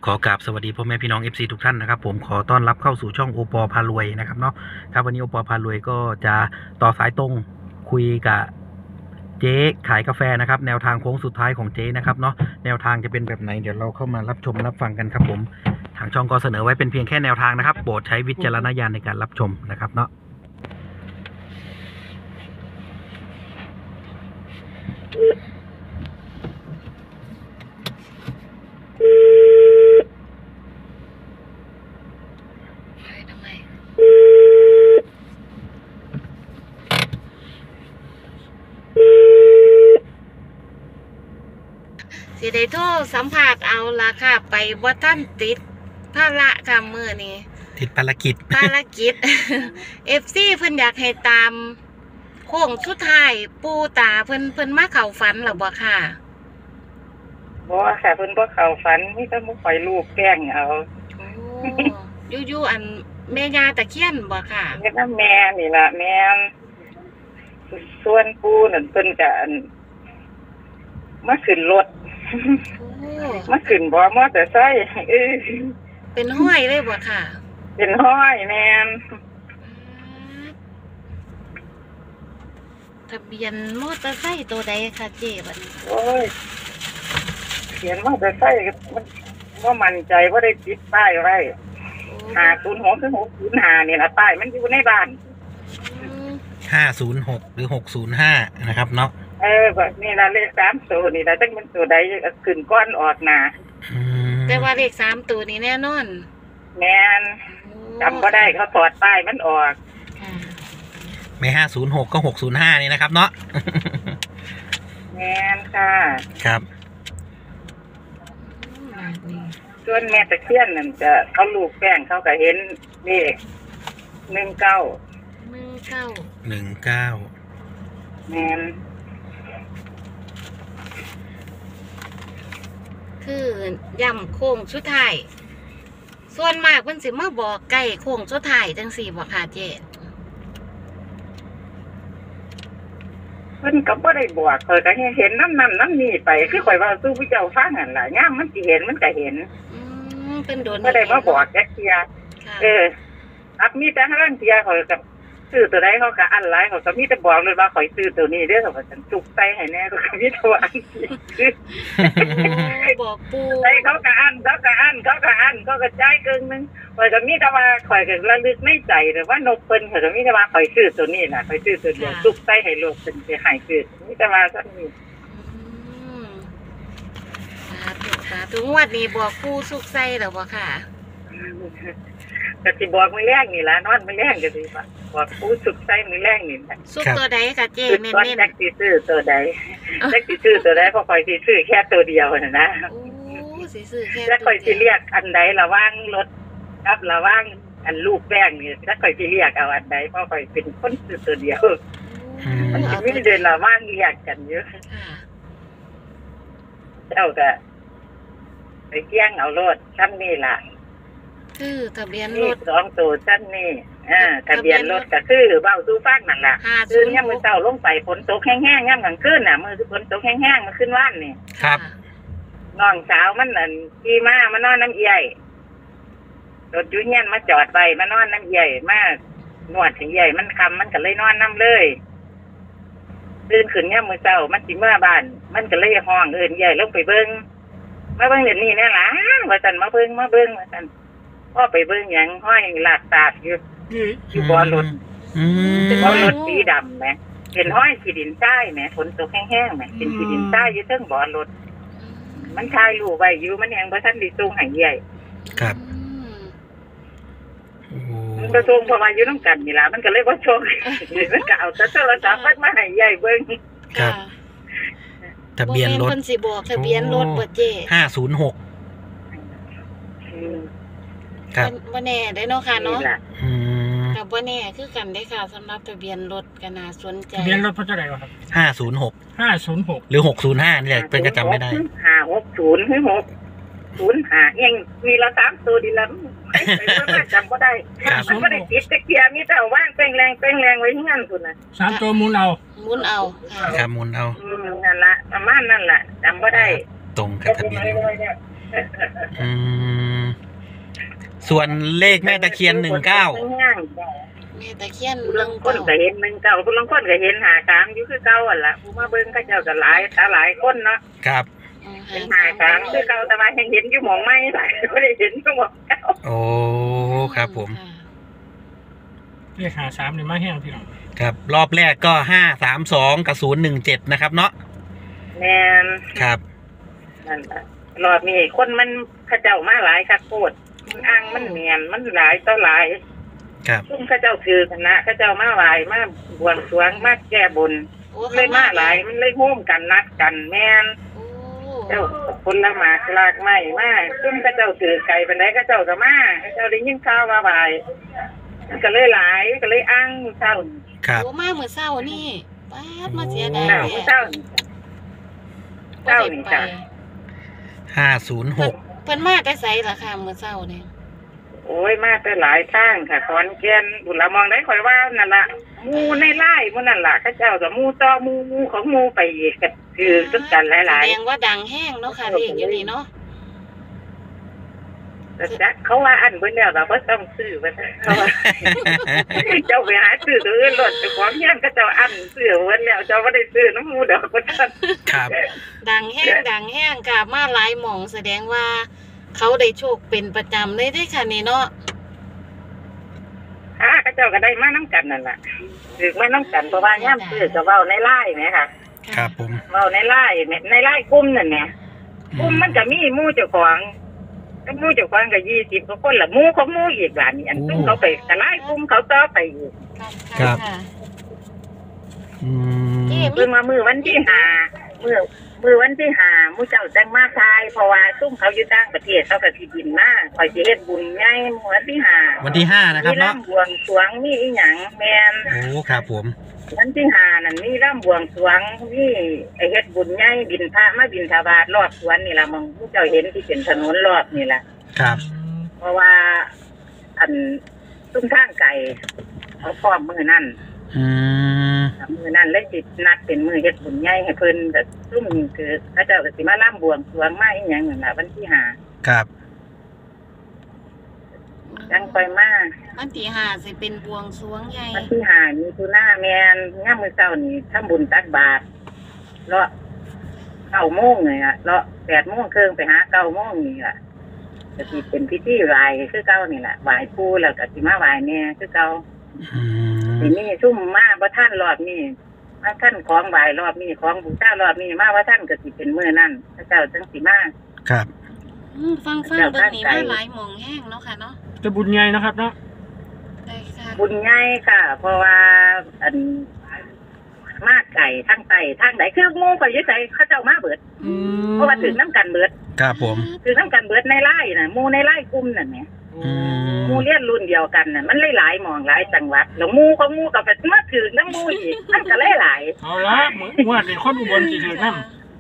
ขอกราบสวัสดีพ่อแม่พี่น้อง FC ทุกท่านนะครับผมขอต้อนรับเข้าสู่ช่องโอปอพารวยนะครับเนาะครับวันนี้โอปอพารวยก็จะต่อสายตรงคุยกับเจ๊ขายกาแฟนะครับแนวทางโค้งสุดท้ายของเจ๊นะครับเนาะแนวทางจะเป็นแบบไหนเดี๋ยวเราเข้ามารับชมรับฟังกันครับผมทางช่องก็เสนอไว้เป็นเพียงแค่แนวทางนะครับโปรดใช้วิจารณญาณในการรับชมนะครับเนาะสิได้โทรสัมภาษณ์เอาละค่ะไปบ่ท่านติดภาระค่ะมื้อนี้ติดภารกิจ FC เพิ่นอยากให้ตามโค้งสุดท้ายปู่ตาเพิ่นมาเข้าฝันหรอบ่ค่ะบ่ค่ะเพิ่นบ่เข้าฝันมีแต่บ่ปล่อยลูกแกล้งเอาโอ้อยู่อันแม่ย่าตะเคียนบ่ค่ะเฮ็ดนำแม่นี่ล่ะแม่ส่วนปู่นั่นเพิ่นก็มาขึ้นรถมาขึ้นบ่มอเตอร์ไซค์เป็นห้อยเลยบ่ค่ะเป็นห้อยแม่นทะเบียนมอเตอร์ไซค์ตัวใดคะเจ๊บัดนี้โอ้ยเขียนมอเตอร์ไซค์มันบ่มั่นใจว่าได้ติดป้ายไว้506ถึง605นี่ล่ะป้ายมันอยู่ในบ้าน 506หรือ605นะครับเนาะแบบนี้ละเลข3ตัวนี่ละจังมันตัวใดขึ้นก้อนออกหน้าแต่ว่าเลข3ตัวนี้แน่นอนแม่นจำบ่ได้เขาถอดป้ายมันออกไม่506ก็605นี่นะครับเนาะแม่นค่ะครับส่วนแม่ตะเคียนนั่นจะเขาลูกแป้งเขาก็เห็นเลข19แม่นคือย่ำโค้งสุดท้ายส่วนมากเพิ่นสิมาบอกใกล้โค้งสุดท้ายจังซี่บ่ค่ะเจ๊เพิ่นก็บ่ได้บอกเพิ่นก็เห็นน้ำนี่ไปคือข่อยว่าสู้ผู้เจ้าฟังนั่นล่ะยามมันสิเห็นมันก็เห็นเป็นโดนบ่ได้มาบอกจักเที่ยอับมีแต่ห่างเที่ยข่อยก็ซื้อตัวใดเขาก็อันหลายเขาก็มีแต่บอกเลยว่าข่อยซื้อตัวนี้เด้อเขาก็ฉันจุกใส่ให้แน่ก็มีแต่ว่าอันบอกปู่ใส่เขาก็อันเขาก็จ่ายครึ่งนึงข่อยก็มีแต่ว่าข่อยก็ระลึกในใจแต่ว่านกเพิ่นเขาก็มีแต่ว่าข่อยซื้อตัวนี้น่ะข่อยซื้อตัวเดียวจุกใส่ให้ลูกเพิ่นสิให้ซื้อมีแต่ว่าซั่นนี่ถึงงวดนี้บอกปู่สุกใส่แล้วบ่ค่ะก็สิบอกมื้อแรกนี่ล่ะนอนมื้อแรกก็สิบอกปู่สุกใส่มื้อแรกนี่สุกตัวใดค่ะเจ๊เน้นๆจักสิซื้อตัวใดเพราะข่อยสิซื้อแค่ตัวเดียวน่ะนะโอ้สิซื้อแค่แล้วข่อยสิเรียกอันใดระหว่างรถกับระหว่างอันลูกแป้งนี่ถ้าข่อยสิเรียกเอาอันใดเพราะข่อยเป็นคนซื้อตัวเดียวมันสิมีเดินระหว่างเรียกกันเยอะเจ้าก็ไปเที่ยงเอารถชั้นนี่ล่ะคือทะเบียนรถ 2ตัวชั้นนี่ทะเบียนรถก็คือเว้าสู่ฟังนั่นล่ะคือยามมื้อเช้าลงไปฝนตกแห้งๆยามกลางคืนน่ะมื้อฝนตกแห้งๆมาขึ้นว่านนี่ครับน้องสาวมันนั่นขี่มานอนน้ำเอี่ยรถอยู่เฮียนมาจอดไว้มานอนน้ำเอี่ยมานวดให้เอี่ยมันค่ำมันก็เลยนอนน้ำเลยตื่นขึ้นยามมื้อเช้ามันสิมาบ้านมันก็เลยห้องเอิ้นเอี่ยลงไปเบิ่งมาเบิ่งเดี๋ยวนี้แน่ล่ะว่าซั่นมาเบิ่งว่าซั่นพ่อไปเบิ่งหยังห้อยลาดตาดอยู่บ่อรถบ่อรถสีดำแหมเป็นห้อยขี้ดินทรายแหมฝนตกแห้งๆแหมเป็นขี้ดินทรายอยู่เทิงบ่อรถมันถ่ายรูปไว้อยู่มันยังบ่ทันได้ส่งให้ใหญ่ครับมันก็ส่งเพราะว่าอยู่นำกันนี่ล่ะมันก็เลยบ่ส่งมันก็เอาแต่โทรศัพท์มาให้ใหญ่เบิ่งครับทะเบียนรถเพิ่นสิบอกทะเบียนรถบ่เจ๊ 506ครับบ่แน่ได้เนาะค่ะเนาะก็บ่แน่คือกันได้ค่ะสำหรับทะเบียนรถก็น่าสนใจทะเบียนรถเพิ่นเท่าใดครับ 506หรือ605นี่แหละเพิ่นก็จำไม่ได้ 560หรือ605ยังมีละ3ตัวดีละไปบ่จำบ่ได้มันบ่ได้ติดตะเกียบมีแต่ว่างเป้งแรงไว้ที่งั้นพุ่นน่ะ 3ตัวหมุนเอาครับหมุนเอานั่นล่ะประมาณนั่นล่ะจำบ่ได้ตรงกับทะเบียนอืมส่วนเลขแม่ตะเคียน19 แม่ตะเคียนผู้ลางคนก็เห็น19ผู้ลางคนก็เห็น53อยู่คือเก่าหั่นล่ะผู้มาเบิ่งเขาเจ้าก็หลายคนเนาะครับเห็น53คือเก่าแต่ว่ายังเห็นอยู่หม่องใหม่หลายบ่ได้เห็นอยู่หม่องเก่าโอ้ครับผมเรียกหา3นี่มาแห้งพี่น้องครับรอบแรกก็532กับ017นะครับเนาะแม่นครับนั่นล่ะรอบนี้คนมันเขาเจ้ามาหลายคักโคตรมันอ้างมันเมียนมันหลายต่อหลายครับซุ่มเขาเจ้าคือคณะเขาเจ้ามาไหว้มาบวงสรวงมาแก้บนเลยมาหลายมันเลยโฮมกันนัดกันแม่นโอ้เจ้าคนละหมากลากไม้มาซุ่มเขาเจ้าถือไก่ปานใดเขาเจ้าก็มาเขาเจ้าได้ยินข่าวว่าไหว้มันก็เลยหลายก็เลยอ้างเจ้าครับโอ้มาเมื่อเช้านี่ป๊าดมาเสียดายเจ้าแท้เจ้าเจ้านี่จ้ะ 506 เพิ่นมาแต่ไสล่ะค่ะเมื่อเช้านี่โอ้ยมาแต่หลายทางค่ะขอนแก่นบุญละมองได้ข่อยว่านั่นล่ะหมู่ในไร่หมู่นั่นล่ะเขาเจ้าก็หมู่ต่อหมู่ของหมู่ไปอีกก็คือซึ่งกันหลายแสดงว่าดังแห้งเนาะค่ะเลขอยู่นี่เนาะๆแต่จักเขาว่าอันเบิ่นแล้วเราบ่ต้องซื้อว่าเขาว่า เจ้าไปหาซื้อตัวอื่นรถเจ้าของเฮียนก็เจ้าอันซื้อเบิ่นแล้วเจ้าบ่ได้ซื้อน้ำหมู่ดอกว่าซั่นครับดังแห้งค่ะมาหลายหม่องแสดงว่า เขาได้โชคเป็นประจำเลยได้ค่ะนี่เนาะเขาเจ้าก็ได้มานํกันนั่นล่ะถือมานํกันเพราะว่ายามซื้อก็เว้าในไลน์แหมค่ะครับผมเว้าในไลน์ในไลน์กลุ่มนั่นแหมกลุ่มมันก็มีหมู่เจ้าของก็หมู่เจ้าของก็20กว่าคนละหมู่ของหมู่อีกล่ะนี่อันซุ่มเขาไปก็ไลน์กลุ่มเขาต่อไปอีกครับะอืมเพิ่งมามื้อวันที่5มื้อวันที่5หมู่เจ้าจังมาทายเพราะว่าซุ่มเขาอยู่ต่างประเทศเขาก็สิบินมาข่อยสิเฮ็ดบุญใหญ่มื้อวันที่5 วันที่5นะครับมีเนาะร่ำบวงสรวงมีอีหยังแม่นโอ้ครับผมวันที่5นั่นมีร่ำบวงสรวงมีไอ้เฮ็ดบุญใหญ่บิณฑมาบิณฑบาตรอบสวนนี่ล่ะมองหมู่เจ้าเห็นที่เป็นถนนรอบนี่ล่ะครับเพราะว่าอันซุ่มทางไก่เขาพร้อมมื้อนั้นอืมมื้อนั้นเลยสินัดเป็นมื้อเฮ็ดบุญใหญ่ให้เพิ่นก็ซุ่มคือเขาเจ้าก็สิมาร่ำบวงสรวงมาอีหยังนั่นล่ะวันที่5 ครับจังค่อยมาวันที่ห้าสิเป็นบวงสรวงใหญ่วันที่5มีตุลาแม่นยามมื้อเช้านี่ทำบุญตักบาตรเลาะ9 โมงนี่ล่ะเลาะ8 โมงครึ่งไปหา9 โมงนี่ล่ะก็สิเป็นพิธีไหว้คือเก่านี่ล่ะไหว้ปู่แล้วก็สิมาไหว้แม่คือเก่าอืมทีนี้ซุ่มมาบ่ทันรอบนี้มาท่านของไหว้รอบนี้ของบูชารอบนี้มาว่าท่านก็สิเป็นมื้อนั้นพระเจ้าจังสิมาครับฟังเบิ่งนี่มาหลายหม่องแห้งเนาะค่ะเนาะจะบุญใหญ่นะครับเนาะได้ค่ะบุญใหญ่ค่ะ เพราะว่าอันมาไก่ทางใต้ทางใดคือหมู่ก็อยู่ไสเขาเจ้ามาเบิดเพราะว่าถึงน้ำกันเบิดครับผมถึงน้ำกันเบิดในไร่น่ะหมู่ในไร่กลุ่มนั่นแหละอืมหมู่เรียนรุ่นเดียวกันน่ะมันหลายๆหม่องหลายจังหวัดแล้วหมู่ของหมู่ก็ไปมาถึงน้ำหมู่อีกมันก็หลายเอาละเหมือนว่าเป็นคนอุบลสิถือน้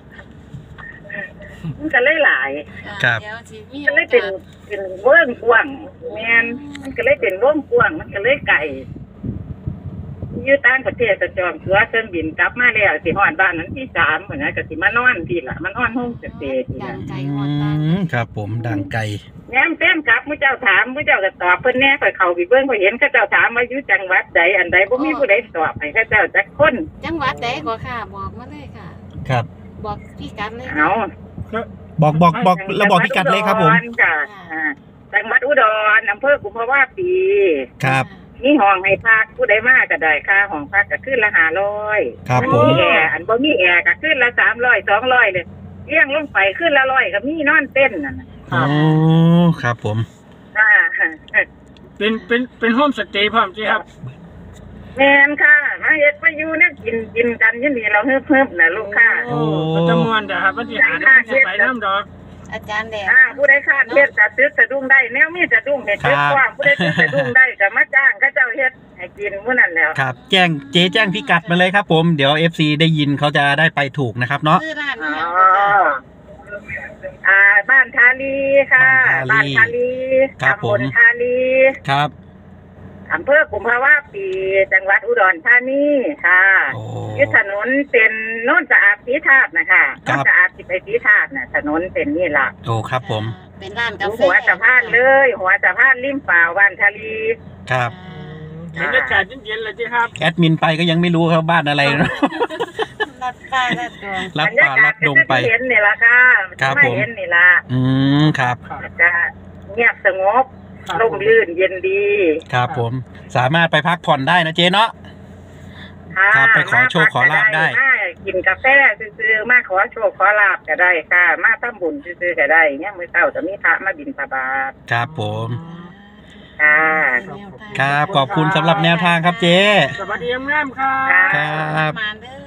มันก็หลายครับเดี๋ยวสิมีก็เลยเป็นเวิ้งกว้างแม่นมันก็เลยเป็นวงกว้างมันก็เลยไก่อยู่ต่างประเทศก็จองตั๋วเครื่องบินกลับมาแล้วสิฮอดบ้านนั้นที่3เหมือนกันก็สิมานอนที่ล่ะมานอนห้องสเตย์ที่ดัล่ะงไก่ฮอดบ้านครับผมดังไกลแย้มเต้มกลับมื้อเจ้าถามมื้อเจ้าก็ตอบเพิ่นแน่ข่อยเข้าไปเบิ่งข่อยเห็นเขาเจ้าถามว่าอยู่จังหวัดใดอันใดบ่มีผู้ใดตอบให้เขาเจ้าจักคนจังหวัดใดก็ค่ะบอกมาเลยค่ะครับบอกพี่กัดเลยเอาำบอกแล้วบอกพิกัดเลยครับผมจังหวัดอุดรจ้ะจังหวัดอุดรอำเภอกุมภาวะปีครับมีห้องให้พักผู้ใดมาก็ได้ค่าห้องพักก็ขึ้นละ500 ครับมันผมมีแอร์อันบ่มีแอร์ก็ขึ้นละ300 200เลยเลี้ยงลงไปขึ้นละ100ก็มีนอนเต้นนั่นน่ะโอ้ครับผมอ่าเป็นโฮมสเตย์พร้อมสิครับแม่นค่ะมาเฮ็ดมาอยู่เนี่ยกินกันอยู่นี่เราเฮิบๆน่ะลูกค้าโอ้ก็จะมวนเด้อครับวันที่หาเดี๋ยวผมสิไปน้ำดอกอาจารย์แดงผู้ใดคาดเฮ็ดก็ซื้อสะดุ้งได้แนวมีสะดุ้งเฮ็ดเฮ็ดกว้างผู้ใดซื้อสะดุ้งได้ก็มาจ้างเขาเจ้าเฮ็ดให้กินมื้อนั้นแล้วครับแจ้งพิกัดมาเลยครับผมเดี๋ยว FC ได้ยินเขาจะได้ไปถูกนะครับเนาะชื่อร้านอ๋เนี่อย บ้านทาลีค่ะบ้านทาลีครับผมตำบลทาลีครับออำเภอกุมภาวะปีจังหวัดอุดรธานีค่ะโอ้อยุทธถนนเป็นโน่นสะอาดสีธาตุนะคะครัโน่บนสะอาดสิไปสีธาตุน่ะถนนเป็นนี่ล่ะโอ้ครับผมเป็นร้านอกายู่แฟหัวสะพานเลย หัวสะพานริมฝ่าวันทะลีครับบรรยากาศเย็นๆเลยจีครับแอดมินไปก็ยังไม่รู้ครับบ้านอะไรเนอะรัดป้ารัดตัวลัดป่าลัดดงไปเห็นนี่ล่ะค่ะครับไม่ผมเห็นนี่ล่ะครับจะเงียบสงบร่มรื่นเย็นดีครับผมสามารถไปพักผ่อนได้นะเจ๊เนาะค่ะครับไปขอโชคขอลาภได้มากินกาแฟซื้อๆมาขอโชคขอลาบก็ได้ค่ะ มาทำบุญซื้อๆก็ได้เนี่ยมื้อเช้าจะมีพระมาบิณฑบาตครับผมค่ะครับขอบคุณสำหรับแนวทางครับเจ๊สวัสดีงามๆครับครับมาเด้อ